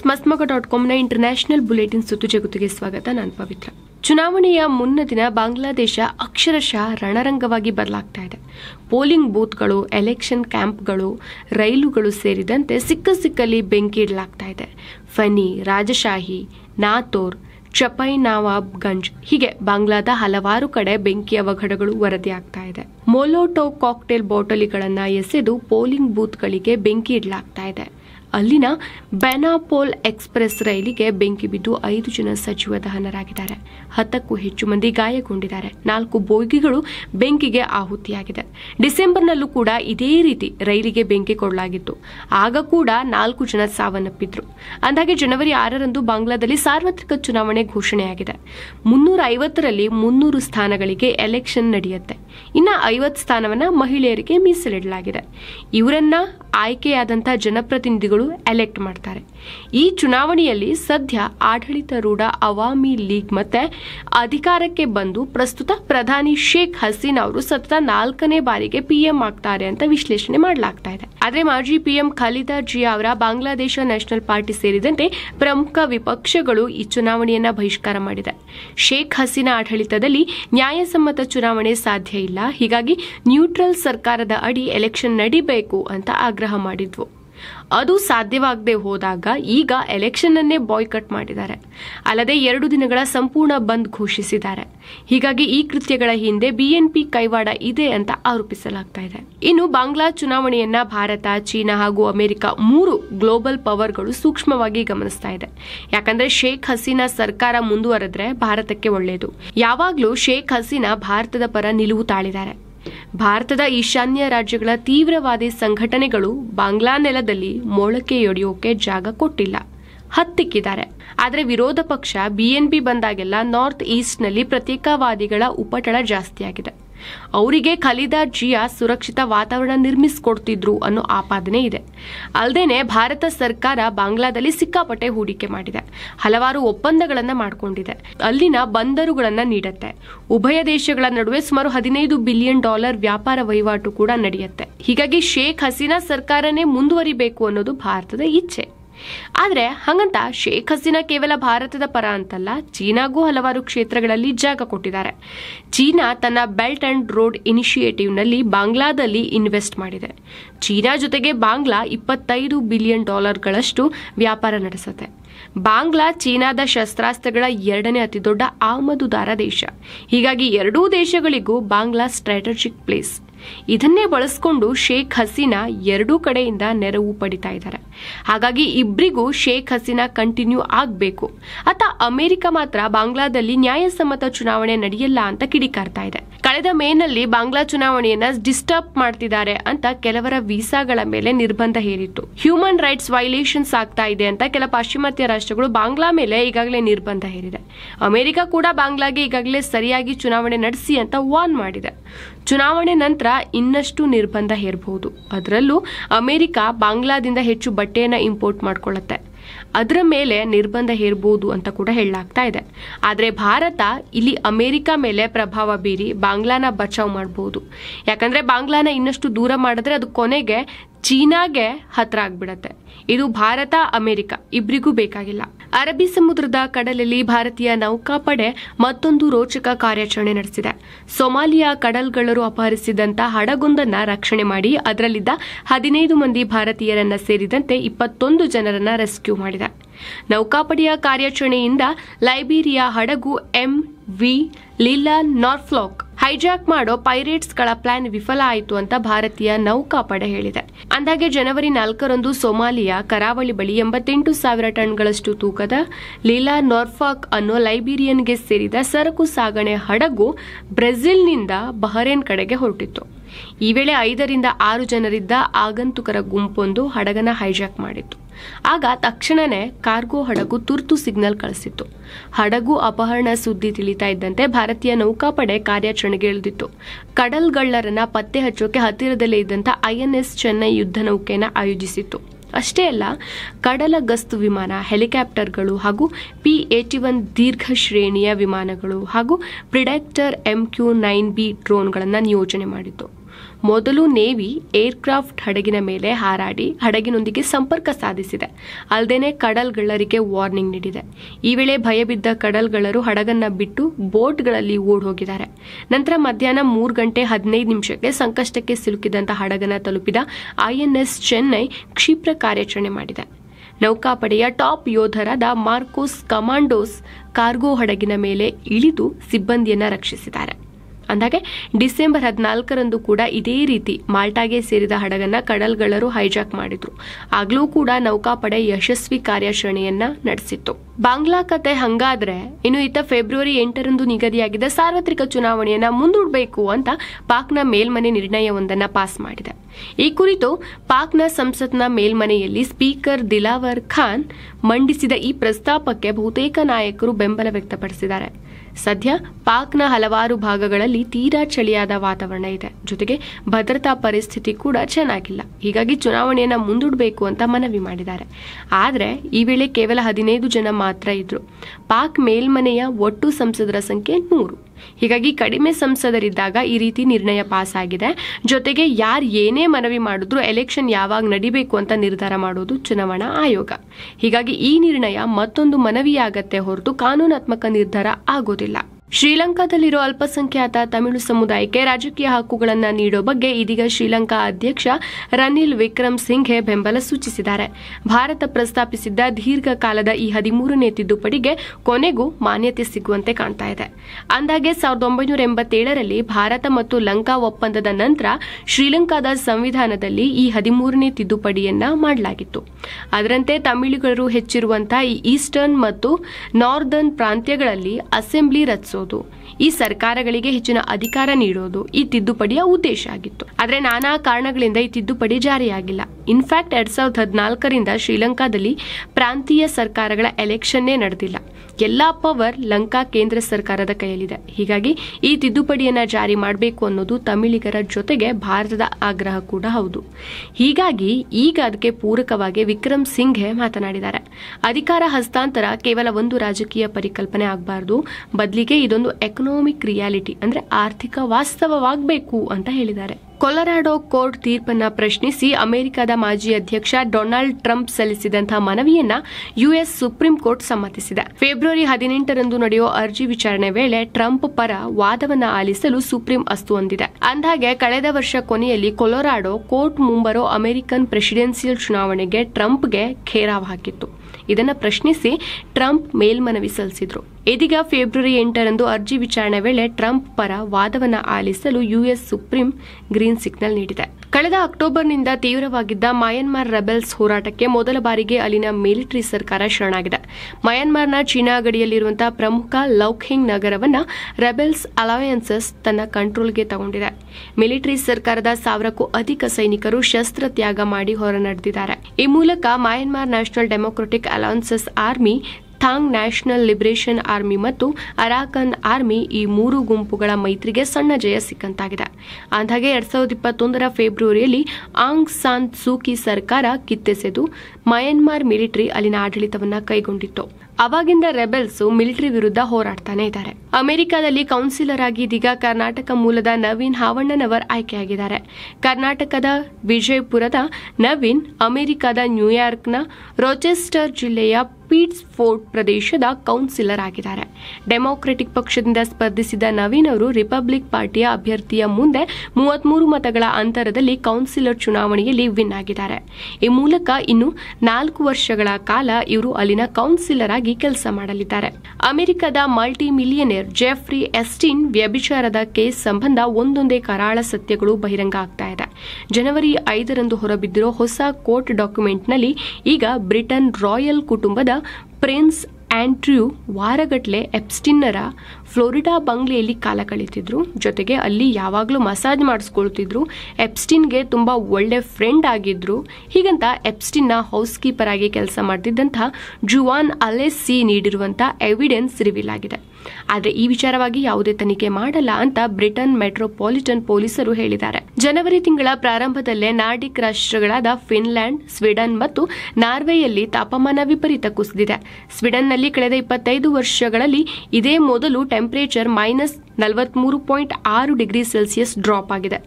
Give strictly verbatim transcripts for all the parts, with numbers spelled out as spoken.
ಮಸ್ಮಗ dot ಕಾಮ್ನ international bulletin ಸುತ್ತು ಜಗತ್ತಿಗೆ ಸ್ವಾಗತ. ನಾನು ಪವಿತ್ರ. ಚುನಾವಣೆಯ ಮುನ್ನ ದಿನ ಬಾಂಗ್ಲಾದೇಶ ಅಕ್ಷರಶಃ ರಣರಂಗವಾಗಿ ಬದಲಾಗ್ತಾ ಇದೆ. ಪೋಲಿಂಗ್ ಬೂತ್ಗಳು, ಎಲೆಕ್ಷನ್ ಕ್ಯಾಂಪ್ಗಳು, ರೈಲುಗಳು ಸೇರಿದಂತೆ ಸಿಕ್ಕ ಸಿಕ್ಕಲ್ಲಿ ಬೆಂಕಿ ಇಡಲಾಗ್ತಾ ಇದೆ. ಫನಿ, ರಾಜಶಾಹಿ, ನಾತೋರ್, ಚಪೈನವಾಬ್ಗಂಜ್ ಹೀಗೆ ಬಾಂಗ್ಲಾದ ಹಲವಾರು ಕಡೆ ಬೆಂಕಿ ಅವಘಡಗಳು ವರದಿಯಾಗ್ತಾ ಇದೆ. ಮೊಲೋಟೋ ಕಾಕ್ಟೇಲ್ ಬಾಟಲಿಗಳನ್ನ ಎಸೆದು ಪೋಲಿಂಗ್ ಬೂತ್ಗಳಿಗೆ ಬೆಂಕಿ ಇಡಲಾಗ್ತಾ ಇದೆ. ಅಲ್ಲಿನ ಬೆನಾಪೋಲ್ ಎಕ್ಸ್ಪ್ರೆಸ್ ರೈಲಿಗೆ ಬೆಂಕಿ ಬಿದ್ದು ಐದು ಜನ ಸಜೀವ ದಹನರಾಗಿದ್ದಾರೆ. ಹತ್ತಕ್ಕೂ ಹೆಚ್ಚು ಮಂದಿ ಗಾಯಗೊಂಡಿದ್ದಾರೆ. ನಾಲ್ಕು ಬೋಗಿಗಳು ಬೆಂಕಿಗೆ ಆಹುತಿಯಾಗಿದೆ. ಡಿಸೆಂಬರ್ನಲ್ಲೂ ಕೂಡ ಇದೇ ರೀತಿ ರೈಲಿಗೆ ಬೆಂಕಿ ಕೊಡಲಾಗಿತ್ತು. ಆಗ ಕೂಡ ನಾಲ್ಕು ಜನ ಸಾವನ್ನಪ್ಪಿದ್ರು. ಅಂದಾಗೆ ಜನವರಿ ಆರರಂದು ಬಾಂಗ್ಲಾದಲ್ಲಿ ಸಾರ್ವತ್ರಿಕ ಚುನಾವಣೆ ಘೋಷಣೆಯಾಗಿದೆ. ಮುನ್ನೂರ ಐವತ್ತರಲ್ಲಿ ಮುನ್ನೂರು ಸ್ಥಾನಗಳಿಗೆ ಎಲೆಕ್ಷನ್ ನಡೆಯುತ್ತೆ. ಇನ್ನ ಐವತ್ತು ಸ್ಥಾನವನ್ನ ಮಹಿಳೆಯರಿಗೆ ಮೀಸಲಿಡಲಾಗಿದೆ. ಇವರನ್ನ ಆಯ್ಕೆಯಾದಂತಹ ಜನಪ್ರತಿನಿಧಿಗಳು ಎಲೆಕ್ಟ್ ಮಾಡ್ತಾರೆ. ಈ ಚುನಾವಣೆಯಲ್ಲಿ ಸದ್ಯ ಆಡಳಿತಾರೂಢ ಅವಾಮಿ ಲೀಗ್ ಮತ್ತೆ ಅಧಿಕಾರಕ್ಕೆ ಬಂದು ಪ್ರಸ್ತುತ ಪ್ರಧಾನಿ ಶೇಖ್ ಹಸೀನಾ ಅವರು ಸತತ ನಾಲ್ಕನೇ ಬಾರಿಗೆ ಪಿಎಂ ಆಗ್ತಾರೆ ಅಂತ ವಿಶ್ಲೇಷಣೆ ಮಾಡಲಾಗ್ತಾ ಇದೆ. ಆದ್ರೆ ಮಾಜಿ ಪಿಎಂ ಖಲೀದಾ ಜಿಯಾ ಅವರ ಬಾಂಗ್ಲಾದೇಶ ನ್ಯಾಷನಲ್ ಪಾರ್ಟಿ ಸೇರಿದಂತೆ ಪ್ರಮುಖ ವಿಪಕ್ಷಗಳು ಈ ಚುನಾವಣೆಯನ್ನ ಬಹಿಷ್ಕಾರ ಮಾಡಿದೆ. ಶೇಖ್ ಹಸೀನಾ ಆಡಳಿತದಲ್ಲಿ ನ್ಯಾಯಸಮ್ಮತ ಚುನಾವಣೆ ಸಾಧ್ಯ ಇಲ್ಲ, ಹೀಗಾಗಿ ನ್ಯೂಟ್ರಲ್ ಸರ್ಕಾರದ ಅಡಿ ಎಲೆಕ್ಷನ್ ನಡಿಬೇಕು ಅಂತ ಆಗ್ರಹ ಮಾಡಿದ್ವು. ಅದು ಸಾಧ್ಯವಾಗದೆ ಹೋದಾಗ ಈಗ ಎಲೆಕ್ಷನ್ ಅನ್ನೇ ಬಾಯ್ಕಟ್ ಮಾಡಿದ್ದಾರೆ. ಅಲ್ಲದೆ ಎರಡು ದಿನಗಳ ಸಂಪೂರ್ಣ ಬಂದ್ ಘೋಷಿಸಿದ್ದಾರೆ. ಹೀಗಾಗಿ ಈ ಕೃತ್ಯಗಳ ಹಿಂದೆ ಬಿಎನ್ಪಿ ಕೈವಾಡ ಇದೆ ಅಂತ ಆರೋಪಿಸಲಾಗ್ತಾ ಇದೆ. ಇನ್ನು ಬಾಂಗ್ಲಾ ಚುನಾವಣೆಯನ್ನ ಭಾರತ, ಚೀನಾ ಹಾಗೂ ಅಮೆರಿಕ ಮೂರು ಗ್ಲೋಬಲ್ ಪವರ್ಗಳು ಸೂಕ್ಷ್ಮವಾಗಿ ಗಮನಿಸ್ತಾ ಇದೆ. ಯಾಕಂದ್ರೆ ಶೇಖ್ ಹಸೀನಾ ಸರ್ಕಾರ ಮುಂದುವರೆದ್ರೆ ಭಾರತಕ್ಕೆ ಒಳ್ಳೆಯದು. ಯಾವಾಗ್ಲೂ ಶೇಖ್ ಹಸೀನಾ ಭಾರತದ ಪರ ನಿಲುವು ತಾಳಿದ್ದಾರೆ. ಭಾರತದ ಈಶಾನ್ಯ ರಾಜ್ಯಗಳ ತೀವ್ರವಾದಿ ಸಂಘಟನೆಗಳು ಬಾಂಗ್ಲಾ ನೆಲದಲ್ಲಿ ಮೊಳಕೆಯೊಡೆಯೋಕೆ ಜಾಗ ಕೊಟ್ಟಿಲ್ಲ, ಹತ್ತಿಕ್ಕಿದ್ದಾರೆ. ಆದರೆ ವಿರೋಧ ಪಕ್ಷ ಬಿಎನ್ಪಿ ಬಂದಾಗೆಲ್ಲ ನಾರ್ತ್ ಈಸ್ಟ್ನಲ್ಲಿ ಪ್ರತ್ಯೇಕವಾದಿಗಳ ಉಪಟಳ ಜಾಸ್ತಿಯಾಗಿದೆ. ಅವರಿಗೆ ಖಲೀದಾ ಜಿಯಾ ಸುರಕ್ಷಿತ ವಾತಾವರಣ ನಿರ್ಮಿಸಿಕೊಡ್ತಿದ್ರು ಅನ್ನೋ ಆಪಾದನೆ ಇದೆ. ಅಲ್ಲದೇನೆ ಭಾರತ ಸರ್ಕಾರ ಬಾಂಗ್ಲಾದಲ್ಲಿ ಸಿಕ್ಕಾಪಟ್ಟೆ ಹೂಡಿಕೆ ಮಾಡಿದೆ, ಹಲವಾರು ಒಪ್ಪಂದಗಳನ್ನ ಮಾಡಿಕೊಂಡಿದೆ, ಅಲ್ಲಿನ ಬಂದರುಗಳನ್ನ ನೀಡುತ್ತೆ. ಉಭಯ ದೇಶಗಳ ನಡುವೆ ಸುಮಾರು ಹದಿನೈದು ಬಿಲಿಯನ್ ಡಾಲರ್ ವ್ಯಾಪಾರ ವಹಿವಾಟು ಕೂಡ ನಡೆಯುತ್ತೆ. ಹೀಗಾಗಿ ಶೇಖ್ ಹಸೀನಾ ಸರ್ಕಾರನೇ ಮುಂದುವರಿಬೇಕು ಅನ್ನೋದು ಭಾರತದ ಇಚ್ಛೆ. ಆದ್ರೆ ಹಂಗಂತ ಶೇಖ್ ಹಸೀನಾ ಕೇವಲ ಭಾರತದ ಪರ ಅಂತಲ್ಲ, ಚೀನಾಗೂ ಹಲವಾರು ಕ್ಷೇತ್ರಗಳಲ್ಲಿ ಜಾಗ ಕೊಟ್ಟಿದ್ದಾರೆ. ಚೀನಾ ತನ್ನ ಬೆಲ್ಟ್ ಅಂಡ್ ರೋಡ್ ಇನಿಷಿಯೇಟಿವ್ನಲ್ಲಿ ಬಾಂಗ್ಲಾದಲ್ಲಿ ಇನ್ವೆಸ್ಟ್ ಮಾಡಿದೆ. ಚೀನಾ ಜೊತೆಗೆ ಬಾಂಗ್ಲಾ ಇಪ್ಪತ್ತೈದು ಬಿಲಿಯನ್ ಡಾಲರ್ಗಳಷ್ಟು ವ್ಯಾಪಾರ ನಡೆಸುತ್ತೆ. ಬಾಂಗ್ಲಾ ಚೀನಾದ ಶಸ್ತ್ರಾಸ್ತ್ರಗಳ ಎರಡನೇ ಅತಿದೊಡ್ಡ ಆಮದುದಾರ ದೇಶ. ಹೀಗಾಗಿ ಎರಡೂ ದೇಶಗಳಿಗೂ ಬಾಂಗ್ಲಾ ಸ್ಟ್ರಾಟಜಿಕ್ ಪ್ಲೇಸ್. ಇದನ್ನೇ ಬಳಸಿಕೊಂಡು ಶೇಖ್ ಹಸೀನಾ ಎರಡೂ ಕಡೆಯಿಂದ ನೆರವು ಪಡಿತಾ ಇದ್ದಾರೆ. ಹಾಗಾಗಿ ಇಬ್ಬರಿಗೂ ಶೇಖ್ ಹಸೀನಾ ಕಂಟಿನ್ಯೂ ಆಗಬೇಕು. ಅತ್ತ ಅಮೆರಿಕ ಮಾತ್ರ ಬಾಂಗ್ಲಾದಲ್ಲಿ ನ್ಯಾಯಸಮ್ಮತ ಚುನಾವಣೆ ನಡೆಯಲ್ಲ ಅಂತ ಕಿಡಿಕಾರ್ತಾ ಇದೆ. ಕಳೆದ ಮೇನಲ್ಲಿ ಬಾಂಗ್ಲಾ ಚುನಾವಣೆಯನ್ನ ಡಿಸ್ಟರ್ಬ್ ಮಾಡ್ತಿದ್ದಾರೆ ಅಂತ ಕೆಲವರ ವೀಸಾಗಳ ಮೇಲೆ ನಿರ್ಬಂಧ ಹೇರಿತ್ತು. ಹ್ಯೂಮನ್ ರೈಟ್ಸ್ ವೈಲೇಷನ್ಸ್ ಆಗ್ತಾ ಇದೆ ಅಂತ ಕೆಲ ಪಾಶ್ಚಿಮಾತ್ಯ ರಾಷ್ಟ್ರಗಳು ಬಾಂಗ್ಲಾ ಮೇಲೆ ಈಗಾಗಲೇ ನಿರ್ಬಂಧ ಹೇರಿದೆ. ಅಮೆರಿಕ ಕೂಡ ಬಾಂಗ್ಲಾಗೆ ಈಗಾಗಲೇ ಸರಿಯಾಗಿ ಚುನಾವಣೆ ನಡೆಸಿ ಅಂತ ವಾರ್ನ್ ಮಾಡಿದೆ. ಚುನಾವಣೆ ನಂತರ ಇನ್ನಷ್ಟು ನಿರ್ಬಂಧ ಹೇರಬಹುದು. ಅದರಲ್ಲೂ ಅಮೆರಿಕ ಬಾಂಗ್ಲಾದಿಂದ ಹೆಚ್ಚು ಬಟ್ಟೆಯನ್ನ ಇಂಪೋರ್ಟ್ ಮಾಡ್ಕೊಳ್ಳುತ್ತೆ, ಅದರ ಮೇಲೆ ನಿರ್ಬಂಧ ಹೇರಬಹುದು ಅಂತ ಕೂಡ ಹೇಳಲಾಗ್ತಾ ಇದೆ. ಆದರೆ ಭಾರತ ಇಲ್ಲಿ ಅಮೆರಿಕ ಮೇಲೆ ಪ್ರಭಾವ ಬೀರಿ ಬಾಂಗ್ಲಾನ ಬಚಾವ್ ಮಾಡಬಹುದು. ಯಾಕಂದ್ರೆ ಬಾಂಗ್ಲಾನ ಇನ್ನಷ್ಟು ದೂರ ಮಾಡಿದ್ರೆ ಅದು ಕೊನೆಗೆ ಚೀನಾಗೆ ಹತ್ರ ಆಗ್ಬಿಡತ್ತೆ. ಇದು ಭಾರತ ಅಮೆರಿಕ ಇಬ್ಬರಿಗೂ ಬೇಕಾಗಿಲ್ಲ. ಅರಬ್ಬಿ ಸಮುದ್ರದ ಕಡಲಲ್ಲಿ ಭಾರತೀಯ ನೌಕಾಪಡೆ ಮತ್ತೊಂದು ರೋಚಕ ಕಾರ್ಯಾಚರಣೆ ನಡೆಸಿದೆ. ಸೊಮಾಲಿಯಾ ಕಡಲ್ಗಳ್ಳರು ಅಪಹರಿಸಿದಂತ ಹಡಗೊಂದನ್ನ ರಕ್ಷಣೆ ಮಾಡಿ ಅದರಲ್ಲಿದ್ದ ಹದಿನೈದು ಮಂದಿ ಭಾರತೀಯರನ್ನ ಸೇರಿದಂತೆ ಇಪ್ಪತ್ತೊಂದು ಜನರನ್ನ ರೆಸ್ಕ್ಯೂ ಮಾಡಿದೆ. ನೌಕಾಪಡೆಯ ಕಾರ್ಯಾಚರಣೆಯಿಂದ ಲೈಬೀರಿಯಾ ಹಡಗು M V Lila Norfolk hijack ಮಾಡೋ ಪೈರೇಟ್ಸ್ಗಳ ಪ್ಲಾನ್ ವಿಫಲ ಆಯಿತು ಅಂತ ಭಾರತೀಯ ನೌಕಾಪಡೆ ಹೇಳಿದೆ. ಅಂದಾಗೆ ಜನವರಿ ನಾಲ್ಕರಂದು ಸೊಮಾಲಿಯಾ ಕರಾವಳಿ ಬಳಿ ಎಂಬತ್ತೆಂಟು ಸಾವಿರ ಟನ್ಗಳಷ್ಟು ತೂಕದ ಲೀಲಾ ನಾರ್ಫಾಕ್ ಅನ್ನೋ ಲೈಬೀರಿಯನ್ಗೆ ಸೇರಿದ ಸರಕು ಸಾಗಣೆ ಹಡಗು ಬ್ರೆಜಿಲ್ನಿಂದ ಬಹರೇನ್ ಕಡೆಗೆ ಹೊರಟಿತ್ತು. ಈ ವೇಳೆ ಐದರಿಂದ ಆರು ಜನರಿದ್ದ ಆಗಂತುಕರ ಗುಂಪೊಂದು ಹಡಗನ ಹೈಜಾಕ್ ಮಾಡಿತ್ತು. ಆಗ ತಕ್ಷಣನೇ ಕಾರ್ಗೋ ಹಡಗು ತುರ್ತು ಸಿಗ್ನಲ್ ಕಳಿಸಿತ್ತು. ಹಡಗು ಅಪಹರಣ ಸುದ್ದಿ ತಿಳಿತಾ ಇದ್ದಂತೆ ಭಾರತೀಯ ನೌಕಾಪಡೆ ಕಾರ್ಯಾಚರಣೆಗೆ ಇಳಿದಿತ್ತು. ಕಡಲ್ಗಳ್ಳರನ್ನ ಪತ್ತೆ ಹಚ್ಚೋಕೆ ಹತ್ತಿರದಲ್ಲೇ ಇದ್ದಂತ ಐಎನ್ಎಸ್ ಚೆನ್ನೈ ಯುದ್ಧ ನೌಕೆಯನ್ನು ಆಯೋಜಿಸಿತ್ತು. ಅಷ್ಟೇ ಅಲ್ಲ, ಕಡಲ ಗಸ್ತು ವಿಮಾನ, ಹೆಲಿಕಾಪ್ಟರ್ಗಳು ಹಾಗೂ ಪಿ ಏಟಿ ಒನ್ ದೀರ್ಘ ಶ್ರೇಣಿಯ ವಿಮಾನಗಳು ಹಾಗೂ Predator M Q nine B ಡ್ರೋನ್ಗಳನ್ನು ನಿಯೋಜನೆ ಮಾಡಿತ್ತು. ಮೊದಲು ನೇವಿ ಏರ್ಕ್ರಾಫ್ಟ್ ಹಡಗಿನ ಮೇಲೆ ಹಾರಾಡಿ ಹಡಗಿನೊಂದಿಗೆ ಸಂಪರ್ಕ ಸಾಧಿಸಿದೆ. ಅಲ್ಲದೆ ಕಡಲ್ಗಳ್ಳರಿಗೆ ವಾರ್ನಿಂಗ್ ನೀಡಿದೆ. ಈ ವೇಳೆ ಭಯಬಿದ್ದ ಕಡಲ್ಗಳ್ಳರು ಹಡಗನ್ನ ಬಿಟ್ಟು ಬೋಟ್ಗಳಲ್ಲಿ ಓಡ್ ಹೋಗಿದ್ದಾರೆ. ನಂತರ ಮಧ್ಯಾಹ್ನ ಮೂರು ಗಂಟೆ ಹದಿನೈದು ನಿಮಿಷಕ್ಕೆ ಸಂಕಷ್ಟಕ್ಕೆ ಸಿಲುಕಿದಂತಹ ಹಡಗನ್ನ ತಲುಪಿದ ಐಎನ್ಎಸ್ ಚೆನ್ನೈ ಕ್ಷಿಪ್ರ ಕಾರ್ಯಾಚರಣೆ ಮಾಡಿದೆ. ನೌಕಾಪಡೆಯ ಟಾಪ್ ಯೋಧರಾದ ಮಾರ್ಕೋಸ್ ಕಮಾಂಡೋಸ್ ಕಾರ್ಗೋ ಹಡಗಿನ ಮೇಲೆ ಇಳಿದು ಸಿಬ್ಬಂದಿಯನ್ನ ರಕ್ಷಿಸಿದ್ದಾರೆ. ಅಂದಾಗೆ ಡಿಸೆಂಬರ್ ಹದಿನಾಲ್ಕರಂದು ಕೂಡ ಇದೇ ರೀತಿ ಮಾಲ್ಟಾಗೆ ಸೇರಿದ ಹಡಗನ್ನ ಕಡಲ್ಗಳ್ಳರು ಹೈಜಾಕ್ ಮಾಡಿದ್ರು. ಆಗ್ಲೂ ಕೂಡ ನೌಕಾಪಡೆ ಯಶಸ್ವಿ ಕಾರ್ಯಾಚರಣೆಯನ್ನ ನಡೆಸಿತ್ತು. ಬಾಂಗ್ಲಾ ಕತೆ ಹಂಗಾದ್ರೆ ಇನ್ನು ಇತ್ತ ಫೆಬ್ರವರಿ ಎಂಟರಂದು ನಿಗದಿಯಾಗಿದ್ದ ಸಾರ್ವತ್ರಿಕ ಚುನಾವಣೆಯನ್ನ ಮುಂದೂಡಬೇಕು ಅಂತ ಪಾಕ್ನ ಮೇಲ್ಮನೆ ನಿರ್ಣಯವೊಂದನ್ನು ಪಾಸ್ ಮಾಡಿದೆ. ಈ ಕುರಿತು ಪಾಕ್ನ ಸಂಸತ್ನ ಮೇಲ್ಮನೆಯಲ್ಲಿ ಸ್ಪೀಕರ್ ದಿಲಾವರ್ ಖಾನ್ ಮಂಡಿಸಿದ ಈ ಪ್ರಸ್ತಾಪಕ್ಕೆ ಬಹುತೇಕ ನಾಯಕರು ಬೆಂಬಲ ವ್ಯಕ್ತಪಡಿಸಿದ್ದಾರೆ. ಸದ್ಯ ಪಾಕ್ನ ಹಲವಾರು ಭಾಗಗಳಲ್ಲಿ ತೀರಾ ಚಳಿಯಾದ ವಾತಾವರಣ ಇದೆ. ಜೊತೆಗೆ ಭದ್ರತಾ ಪರಿಸ್ಥಿತಿ ಕೂಡ ಚೆನ್ನಾಗಿಲ್ಲ. ಹೀಗಾಗಿ ಚುನಾವಣೆಯನ್ನ ಮುಂದೂಡಬೇಕು ಅಂತ ಮನವಿ ಮಾಡಿದ್ದಾರೆ. ಆದರೆ ಈ ವೇಳೆ ಕೇವಲ ಹದಿನೈದು ಜನ ಮಾತ್ರ ಇದ್ರು. ಪಾಕ್ ಮೇಲ್ಮನೆಯ ಒಟ್ಟು ಸಂಸದರ ಸಂಖ್ಯೆ ನೂರು. ಹೀಗಾಗಿ ಕಡಿಮೆ ಸಂಸದರಿದ್ದಾಗ ಈ ರೀತಿ ನಿರ್ಣಯ ಪಾಸ್ ಆಗಿದೆ. ಜೊತೆಗೆ ಯಾರು ಏನೇ ಮನವಿ ಮಾಡಿದ್ರು ಎಲೆಕ್ಷನ್ ಯಾವಾಗ ನಡಿಬೇಕು ಅಂತ ನಿರ್ಧಾರ ಮಾಡೋದು ಚುನಾವಣಾ ಆಯೋಗ. ಹೀಗಾಗಿ ಈ ನಿರ್ಣಯ ಮತ್ತೊಂದು ಮನವಿಯಾಗತ್ತೆ ಹೊರತು ಕಾನೂನಾತ್ಮಕ ನಿರ್ಧಾರ ಆಗೋದಿಲ್ಲ. ಶ್ರೀಲಂಕಾದಲ್ಲಿರೋ ಅಲ್ಪಸಂಖ್ಯಾತ ತಮಿಳು ಸಮುದಾಯಕ್ಕೆ ರಾಜಕೀಯ ಹಕ್ಕುಗಳನ್ನು ನೀಡೋ ಬಗ್ಗೆ ಇದೀಗ ಶ್ರೀಲಂಕಾ ಅಧ್ಯಕ್ಷ ರನಿಲ್ ವಿಕ್ರಮ್ ಸಿಂಘೆ ಬೆಂಬಲ ಸೂಚಿಸಿದ್ದಾರೆ. ಭಾರತ ಪ್ರಸ್ತಾಪಿಸಿದ್ದ ದೀರ್ಘಕಾಲದ ಈ ಹದಿಮೂರನೇ ತಿದ್ದುಪಡಿಗೆ ಕೊನೆಗೂ ಮಾನ್ಯತೆ ಸಿಗುವಂತೆ ಕಾಣ್ತಾ ಇದೆ. ಅಂದಾಗೆ ಸಾವಿರದ ಒಂಬೈನೂರ ಎಂಬತ್ತೇಳರಲ್ಲಿ ಭಾರತ ಮತ್ತು ಲಂಕಾ ಒಪ್ಪಂದದ ನಂತರ ಶ್ರೀಲಂಕಾದ ಸಂವಿಧಾನದಲ್ಲಿ ಈ ಹದಿಮೂರನೇ ತಿದ್ದುಪಡಿಯನ್ನ ಮಾಡಲಾಗಿತ್ತು. ಅದರಂತೆ ತಮಿಳುಗರು ಹೆಚ್ಚಿರುವಂತಹ ಈ ಈಸ್ಟರ್ನ್ ಮತ್ತು ನಾರ್ದರ್ನ್ ಪ್ರಾಂತ್ಯಗಳಲ್ಲಿ ಅಸೆಂಬ್ಲಿ ರಚಿಸೋದು, ಈ ಸರ್ಕಾರಗಳಿಗೆ ಹೆಚ್ಚಿನ ಅಧಿಕಾರ ನೀಡೋದು ಈ ತಿದ್ದುಪಡಿಯ ಉದ್ದೇಶ ಆಗಿತ್ತು. ಆದರೆ ನಾನಾ ಕಾರಣಗಳಿಂದ ಈ ತಿದ್ದುಪಡಿ ಜಾರಿಯಾಗಿಲ್ಲ. ಇನ್ಫ್ಯಾಕ್ಟ್ ಎರಡ್ ಸಾವಿರದ ಹದಿನಾಲ್ಕರಿಂದ ಶ್ರೀಲಂಕಾದಲ್ಲಿ ಪ್ರಾಂತೀಯ ಸರ್ಕಾರಗಳ ಎಲೆಕ್ಷನ್ನೇ ನಡೆದಿಲ್ಲ. ಎಲ್ಲಾ ಪವರ್ ಲಂಕಾ ಕೇಂದ್ರ ಸರ್ಕಾರದ ಕೈಯಲ್ಲಿದೆ. ಹೀಗಾಗಿ ಈ ತಿದ್ದುಪಡಿಯನ್ನ ಜಾರಿ ಮಾಡಬೇಕು ಅನ್ನೋದು ತಮಿಳಿಗರ ಜೊತೆಗೆ ಭಾರತದ ಆಗ್ರಹ ಕೂಡ ಹೌದು. ಹೀಗಾಗಿ ಈಗ ಅದಕ್ಕೆ ಪೂರಕವಾಗಿ ವಿಕ್ರಮ್ ಸಿಂಘೆ ಮಾತನಾಡಿದ್ದಾರೆ. ಅಧಿಕಾರ ಹಸ್ತಾಂತರ ಕೇವಲ ಒಂದು ರಾಜಕೀಯ ಪರಿಕಲ್ಪನೆ ಆಗಬಾರದು, ಬದಲಿಗೆ ಇದೊಂದು ಎಕನಾಮಿಕ್ ರಿಯಾಲಿಟಿ ಅಂದ್ರೆ ಆರ್ಥಿಕ ವಾಸ್ತವವಾಗಬೇಕು ಅಂತ ಹೇಳಿದ್ದಾರೆ. ಕೊಲರಾಡೋ ಕೋರ್ಟ್ ತೀರ್ಪನ್ನ ಪ್ರಶ್ನಿಸಿ ಅಮೆರಿಕದ ಮಾಜಿ ಅಧ್ಯಕ್ಷ ಡೊನಾಲ್ಡ್ ಟ್ರಂಪ್ ಸಲ್ಲಿಸಿದಂತಹ ಮನವಿಯನ್ನ ಯುಎಸ್ ಸುಪ್ರೀಂ ಕೋರ್ಟ್ ಸಮ್ಮತಿಸಿದೆ. ಫೆಬ್ರವರಿ ಹದಿನೆಂಟರಂದು ನಡೆಯುವ ಅರ್ಜಿ ವಿಚಾರಣೆ ವೇಳೆ ಟ್ರಂಪ್ ಪರ ವಾದವನ್ನ ಆಲಿಸಲು ಸುಪ್ರೀಂ ಅಸ್ತು ಹೊಂದಿದೆ. ಅಂದಾಗೆ ಕಳೆದ ವರ್ಷ ಕೊನೆಯಲ್ಲಿ ಕೊಲರಾಡೋ ಕೋರ್ಟ್ ಮುಂಬರೋ ಅಮೆರಿಕನ್ ಪ್ರೆಸಿಡೆನ್ಸಿಯಲ್ ಚುನಾವಣೆಗೆ ಟ್ರಂಪ್ಗೆ ಖೇರಾವ್ ಹಾಕಿತ್ತು. ಇದನ್ನ ಪ್ರಶ್ನಿಸಿ ಟ್ರಂಪ್ ಮೇಲ್ಮನವಿ ಸಲ್ಲಿಸಿದ್ರು. ಇದೀಗ ಫೆಬ್ರವರಿ ಎಂಟರಂದು ಅರ್ಜಿ ವಿಚಾರಣೆ ವೇಳೆ ಟ್ರಂಪ್ ಪರ ವಾದವನ್ನ ಆಲಿಸಲು ಯುಎಸ್ ಸುಪ್ರೀಂ ಗ್ರೀನ್ ಸಿಗ್ನಲ್ ನೀಡಿದೆ. ಕಳೆದ ಅಕ್ಟೋಬರ್ನಿಂದ ತೀವ್ರವಾಗಿದ್ದ ಮಯನ್ಮಾರ್ ರೆಬೆಲ್ಸ್ ಹೋರಾಟಕ್ಕೆ ಮೊದಲ ಬಾರಿಗೆ ಅಲ್ಲಿನ ಮಿಲಿಟರಿ ಸರ್ಕಾರ ಶರಣಾಗಿದೆ. ಮಯನ್ಮಾರ್ನ ಚೀನಾ ಗಡಿಯಲ್ಲಿರುವಂತಹ ಪ್ರಮುಖ ಲೌಖಿಂಗ್ ನಗರವನ್ನ ರೆಬೆಲ್ಸ್ ಅಲಯನ್ಸಸ್ ತನ್ನ ಕಂಟ್ರೋಲ್ಗೆ ತಗೊಂಡಿದೆ. ಮಿಲಿಟರಿ ಸರ್ಕಾರದ ಸಾವಿರಕ್ಕೂ ಅಧಿಕ ಸೈನಿಕರು ಶಸ್ತ್ರ ತ್ಯಾಗ ಮಾಡಿ ಹೊರ ನಡೆದಿದ್ದಾರೆ. ಈ ಮೂಲಕ Myanmar National Democratic Alliances Army, Taang National Liberation Army ಮತ್ತು ಅರಾಕನ್ ಆರ್ಮಿ ಈ ಮೂರು ಗುಂಪುಗಳ ಮೈತ್ರಿಗೆ ಸಣ್ಣ ಜಯ ಸಿಕ್ಕಂತಾಗಿದೆ. ಅಂದಾಗೆ ಎರಡ್ ಸಾವಿರದ ಇಪ್ಪತ್ತೊಂದರ ಫೆಬ್ರವರಿಯಲ್ಲಿ ಆಂಗ್ ಸಾನ್ ಸೂಕಿ ಸರ್ಕಾರ ಕಿತ್ತೆಸೆದು ಮಯನ್ಮಾರ್ ಮಿಲಿಟರಿ ಅಲ್ಲಿನ ಆಡಳಿತವನ್ನ ಕೈಗೊಂಡಿತ್ತು. ಅವಾಗಿಂದ ರೆಬೆಲ್ಸ್ ಮಿಲಿಟರಿ ವಿರುದ್ಧ ಹೋರಾಡ್ತಾನೆ ಇದ್ದಾರೆ. ಅಮೆರಿಕದಲ್ಲಿ ಕೌನ್ಸಿಲರ್ ಆಗಿ ಇದೀಗ ಕರ್ನಾಟಕ ಮೂಲದ ನವೀನ್ ಹಾವಣ್ಣನವರ್ ಆಯ್ಕೆಯಾಗಿದ್ದಾರೆ. ಕರ್ನಾಟಕದ ವಿಜಯಪುರದ ನವೀನ್ ಅಮೆರಿಕದ ನ್ಯೂಯಾರ್ಕ್ನ ರೋಚೆಸ್ಟರ್ ಜಿಲ್ಲೆಯ ಪೀಟ್ಸ್ ಫೋರ್ಟ್ ಪ್ರದೇಶದ ಕೌನ್ಸಿಲರ್ ಆಗಿದ್ದಾರೆ. ಡೆಮೊಕ್ರೆಟಿಕ್ ಪಕ್ಷದಿಂದ ಸ್ಪರ್ಧಿಸಿದ ನವೀನ್ ಅವರು ರಿಪಬ್ಲಿಕ್ ಪಾರ್ಟಿಯ ಅಭ್ಯರ್ಥಿಯ ಮುಂದೆ ಮೂವತ್ಮೂರು ಮತಗಳ ಅಂತರದಲ್ಲಿ ಕೌನ್ಸಿಲರ್ ಚುನಾವಣೆಯಲ್ಲಿ ವಿನ್ ಆಗಿದ್ದಾರೆ. ಈ ಮೂಲಕ ಇನ್ನು ನಾಲ್ಕು ವರ್ಷಗಳ ಕಾಲ ಇವರು ಅಲ್ಲಿನ ಕೌನ್ಸಿಲರ್ ಆಗಿ ಕೆಲಸ ಮಾಡಲಿದ್ದಾರೆ. ಅಮೆರಿಕದ ಮಲ್ಟಿ ಮಿಲಿಯನೇರ್ ಜೆಫ್ರಿ ಎಸ್ಟಿನ್ ವ್ಯಭಿಚಾರದ ಕೇಸ್ ಸಂಬಂಧ ಒಂದೊಂದೇ ಕರಾಳ ಸತ್ಯಗಳು ಬಹಿರಂಗ ಆಗ್ತಾ ಇದೆ. ಜನವರಿ ಐದರಂದು ಹೊರಬಿದ್ದಿರೋ ಹೊಸ ಕೋರ್ಟ್ ಡಾಕ್ಯುಮೆಂಟ್ನಲ್ಲಿ ಈಗ ಬ್ರಿಟನ್ ರಾಯಲ್ ಕುಟುಂಬದ ಪ್ರಿನ್ಸ್ ಆಂಡ್ರ್ಯೂ ವಾರಗಟ್ಲೆ ಎಪ್ಸ್ಟಿನ್ನರ ಫ್ಲೋರಿಡಾ ಬಂಗ್ಲೆಯಲ್ಲಿ ಕಾಲ ಕಳೀತಿದ್ರು. ಜೊತೆಗೆ ಅಲ್ಲಿ ಯಾವಾಗಲೂ ಮಸಾಜ್ ಮಾಡಿಸ್ಕೊಳ್ತಿದ್ರು. ಎಪ್ಸ್ಟಿನ್ಗೆ ತುಂಬಾ ಒಳ್ಳೆ ಫ್ರೆಂಡ್ ಆಗಿದ್ರು. ಹೀಗಂತ ಎಪ್ಸ್ಟಿನ್ನ ಹೌಸ್ ಕೀಪರ್ ಆಗಿ ಕೆಲಸ ಮಾಡ್ತಿದ್ದಂತಹ ಜುವಾನ್ ಅಲೆಸ್ಸಿ ನೀಡಿರುವಂತಹ ಎವಿಡೆನ್ಸ್ ರಿವೀಲ್ ಆಗಿದೆ. ಆದರೆ ಈ ವಿಚಾರವಾಗಿ ಯಾವುದೇ ತನಿಖೆ ಮಾಡಲ್ಲ ಅಂತ ಬ್ರಿಟನ್ ಮೆಟ್ರೋಪಾಲಿಟನ್ ಪೊಲೀಸರು ಹೇಳಿದ್ದಾರೆ. ಜನವರಿ ತಿಂಗಳ ಪ್ರಾರಂಭದಲ್ಲೇ ನಾರ್ಡಿಕ್ ರಾಷ್ಟ್ರಗಳಾದ ಫಿನ್ಲ್ಯಾಂಡ್, ಸ್ವೀಡನ್ ಮತ್ತು ನಾರ್ವೆಯಲ್ಲಿ ತಾಪಮಾನ ವಿಪರೀತ ಕುಸಿದಿದೆ. ಸ್ವೀಡನ್ನಲ್ಲಿ ಕಳೆದ ಇಪ್ಪತ್ತೈದು ವರ್ಷಗಳಲ್ಲಿ ಇದೇ ಮೊದಲು ಟೆಂಪರೇಚರ್ ಮೈನಸ್ ನಲವತ್ಮೂರು ಪಾಯಿಂಟ್ ಆರು ಡಿಗ್ರಿ ಸೆಲ್ಸಿಯಸ್ ಡ್ರಾಪ್ ಆಗಿದೆ.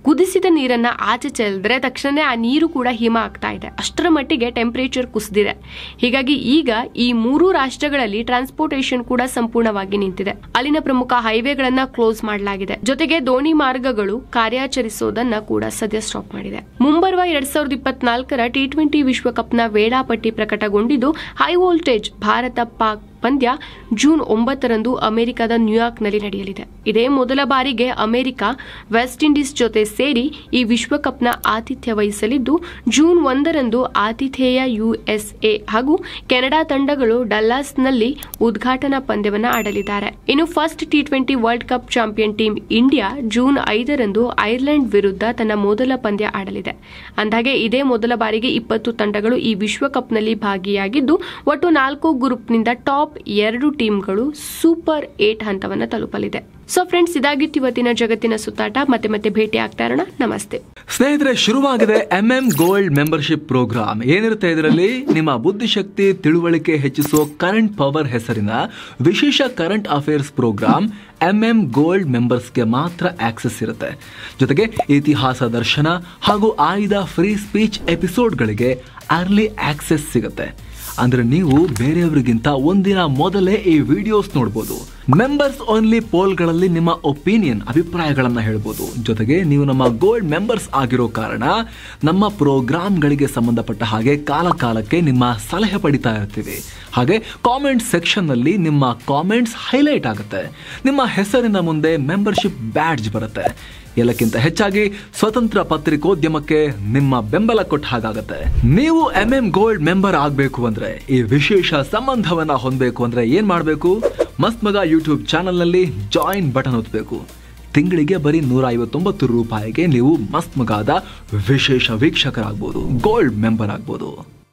ಕುದಿಸಿದ ನೀರನ್ನ ಆಚೆ ಚೆಲ್ಲಿದ್ರೆ ತಕ್ಷಣ ಆ ನೀರು ಕೂಡ ಹಿಮ ಆಗ್ತಾ ಇದೆ. ಅಷ್ಟರ ಮಟ್ಟಿಗೆ ಟೆಂಪರೇಚರ್ ಕುಸಿದಿದೆ. ಹೀಗಾಗಿ ಈಗ ಈ ಮೂರು ರಾಷ್ಟ್ರಗಳಲ್ಲಿ ಟ್ರಾನ್ಸ್ಪೋರ್ಟೇಷನ್ ಕೂಡ ಸಂಪೂರ್ಣವಾಗಿ ನಿಂತಿದೆ. ಅಲ್ಲಿನ ಪ್ರಮುಖ ಹೈವೇಗಳನ್ನ ಕ್ಲೋಸ್ ಮಾಡಲಾಗಿದೆ. ಜೊತೆಗೆ ದೋಣಿ ಮಾರ್ಗಗಳು ಕಾರ್ಯಾಚರಿಸೋದನ್ನ ಕೂಡ ಸದ್ಯ ಸ್ಟಾಪ್ ಮಾಡಿದೆ. ಮುಂಬರುವ ಎರಡ್ ಸಾವಿರದ ಇಪ್ಪತ್ನಾಲ್ಕರ ಟಿ ಟ್ವೆಂಟಿ ವಿಶ್ವಕಪ್ನ ವೇಳಾಪಟ್ಟಿ ಪ್ರಕಟಗೊಂಡಿದ್ದು ಹೈ ವೋಲ್ಟೇಜ್ ಭಾರತ ಪಾಕ್ ಪಂದ್ಯ ಜೂನ್ ಒಂಬತ್ತರಂದು ಅಮೆರಿಕದ ನ್ಯೂಯಾರ್ಕ್ನಲ್ಲಿ ನಡೆಯಲಿದೆ. ಇದೇ ಮೊದಲ ಬಾರಿಗೆ ಅಮೆರಿಕ ವೆಸ್ಟ್ ಇಂಡೀಸ್ ಜೊತೆ ಸೇರಿ ಈ ವಿಶ್ವಕಪ್ನ ಆತಿಥ್ಯ ವಹಿಸಲಿದ್ದು, ಜೂನ್ ಒಂದರಂದು ಆತಿಥೇಯ ಯುಎಸ್ಎ ಹಾಗೂ ಕೆನಡಾ ತಂಡಗಳು ಡಲ್ಲಾಸ್ನಲ್ಲಿ ಉದ್ಘಾಟನಾ ಪಂದ್ಯವನ್ನು ಆಡಲಿದ್ದಾರೆ. ಇನ್ನು first T twenty world cup champion team India June ಐದರಂದು ಐರ್ಲೆಂಡ್ ವಿರುದ್ಧ ತನ್ನ ಮೊದಲ ಪಂದ್ಯ ಆಡಲಿದೆ. ಅಂದಾಗೆ ಇದೇ ಮೊದಲ ಬಾರಿಗೆ ಇಪ್ಪತ್ತು ತಂಡಗಳು ಈ ವಿಶ್ವಕಪ್ನಲ್ಲಿ ಭಾಗಿಯಾಗಿದ್ದು, ಒಟ್ಟು ನಾಲ್ಕು ಗ್ರೂಪ್ನಿಂದ ಟಾಪ್ ಎರಡು ಟೀಮ್ಗಳು ಸೂಪರ್ ಏಟ್ ಹಂತವನ್ನು ತಲುಪಲಿದೆ. ಸೊ ಫ್ರೆಂಡ್ಸ್, ಇದಾಗಿತ್ತು ಇವತ್ತಿನ ಜಗತ್ತಿನ ಸುತ್ತಾಟ. ಮತ್ತೆ ಮತ್ತೆ ಭೇಟಿ ಆಗ್ತಾ ಇರೋಣ. ನಮಸ್ತೆ ಸ್ನೇಹಿತರೆ, ಶುರುವಾಗಿದೆ M M gold membership programme. ಏನಿರುತ್ತೆ ಇದರಲ್ಲಿ? ನಿಮ್ಮ ಬುದ್ಧಿಶಕ್ತಿ ತಿಳುವಳಿಕೆ ಹೆಚ್ಚಿಸೋ ಕರೆಂಟ್ ಪವರ್ ಹೆಸರಿನ ವಿಶೇಷ current affairs programme M M gold ಮೆಂಬರ್ಸ್ಗೆ ಮಾತ್ರ ಆಕ್ಸೆಸ್ ಇರುತ್ತೆ. ಜೊತೆಗೆ ಇತಿಹಾಸ ದರ್ಶನ ಹಾಗೂ ಆಯ್ದ ಫ್ರೀ ಸ್ಪೀಚ್ ಎಪಿಸೋಡ್ಗಳಿಗೆ ಅರ್ಲಿ ಆಕ್ಸೆಸ್ ಸಿಗುತ್ತೆ. ಅಂದ್ರೆ ನೀವು ಬೇರೆಯವರಿಗಿಂತ ಒಂದಿನ ಮೊದಲೇ ಈ ವಿಡಿಯೋಸ್ ನೋಡಬಹುದು. ಮೆಂಬರ್ಸ್ ಓನ್ಲಿ ಪೋಲ್ಗಳಲ್ಲಿ ನಿಮ್ಮ ಒಪಿನಿಯನ್ ಅಭಿಪ್ರಾಯಗಳನ್ನ ಹೇಳ್ಬೋದು. ಜೊತೆಗೆ ನೀವು ನಮ್ಮ ಗೋಲ್ಡ್ ಮೆಂಬರ್ಸ್ ಆಗಿರೋ ಕಾರಣ ನಮ್ಮ ಪ್ರೋಗ್ರಾಮ್ಗಳಿಗೆ ಸಂಬಂಧಪಟ್ಟ ಹಾಗೆ ಕಾಲ ಕಾಲಕ್ಕೆ ನಿಮ್ಮ ಸಲಹೆ ಪಡಿತಾ ಇರ್ತೀವಿ. ಹಾಗೆ ಕಾಮೆಂಟ್ ಸೆಕ್ಷನ್ ನಲ್ಲಿ ನಿಮ್ಮ ಕಾಮೆಂಟ್ಸ್ ಹೈಲೈಟ್ ಆಗುತ್ತೆ. ನಿಮ್ಮ ಹೆಸರಿನ ಮುಂದೆ ಮೆಂಬರ್ಶಿಪ್ ಬ್ಯಾಡ್ಜ್ ಬರುತ್ತೆ. ಎಲ್ಲಕ್ಕಿಂತ ಹೆಚ್ಚಾಗಿ ಸ್ವತಂತ್ರ ಪತ್ರಿಕೋದ್ಯಮಕ್ಕೆ ನಿಮ್ಮ ಬೆಂಬಲ ಕೊಟ್ಟ ಹಾಗಾಗತ್ತೆ. ನೀವು ಎಂ ಎಂ ಗೋಲ್ಡ್ ಮೆಂಬರ್ ಆಗಬೇಕು ಅಂದ್ರೆ, ಈ ವಿಶೇಷ ಸಂಬಂಧವನ್ನ ಹೊಂದಬೇಕು ಅಂದ್ರೆ ಏನ್ ಮಾಡಬೇಕು? ಮಸ್ತ್ ಮಗ ಯೂಟ್ಯೂಬ್ ಚಾನೆಲ್ ನಲ್ಲಿ ಜಾಯಿನ್ ಬಟನ್ ಒತ್ತಬೇಕು. ತಿಂಗಳಿಗೆ ಬರೀ ನೂರ ಐವತ್ತೊಂಬತ್ತು ರೂಪಾಯಿಗೆ ನೀವು ಮಸ್ತ್ ಮಗಾದ ವಿಶೇಷ ವೀಕ್ಷಕರಾಗಬಹುದು, ಗೋಲ್ಡ್ ಮೆಂಬರ್ ಆಗಬಹುದು.